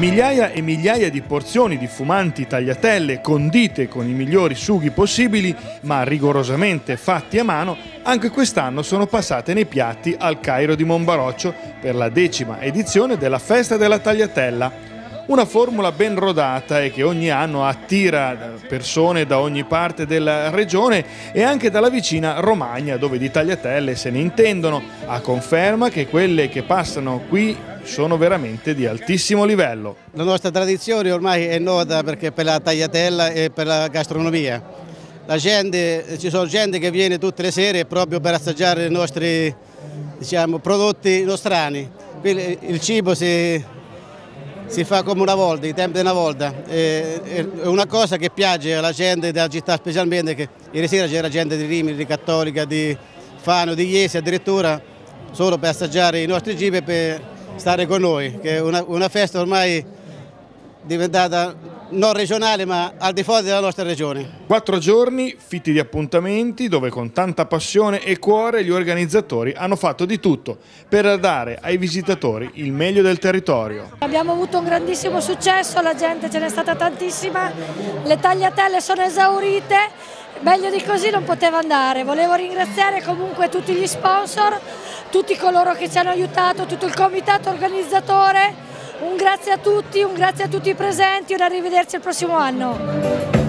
Migliaia e migliaia di porzioni di fumanti tagliatelle condite con i migliori sughi possibili, ma rigorosamente fatti a mano, anche quest'anno sono passate nei piatti al Cairo di Monbaroccio per la 10ª edizione della Festa della Tagliatella. Una formula ben rodata e che ogni anno attira persone da ogni parte della regione e anche dalla vicina Romagna, dove di tagliatelle se ne intendono, a conferma che quelle che passano qui sono veramente di altissimo livello. La nostra tradizione ormai è nota perché per la tagliatella e per la gastronomia. Ci sono gente che viene tutte le sere proprio per assaggiare i nostri, prodotti nostrani. Qui il cibo si fa come una volta, i tempi di una volta. È una cosa che piace alla gente della città, specialmente che ieri sera c'era gente di Rimini, di Cattolica, di Fano, di Iesi addirittura, solo per assaggiare i nostri cibi e per stare con noi, che è una festa ormai diventata non regionale ma al di fuori della nostra regione. 4 giorni fitti di appuntamenti dove con tanta passione e cuore gli organizzatori hanno fatto di tutto per dare ai visitatori il meglio del territorio. Abbiamo avuto un grandissimo successo, la gente ce n'è stata tantissima, le tagliatelle sono esaurite, meglio di così non poteva andare. Volevo ringraziare comunque tutti gli sponsor, tutti coloro che ci hanno aiutato, tutto il comitato organizzatore. Un grazie a tutti i presenti e un arrivederci al prossimo anno.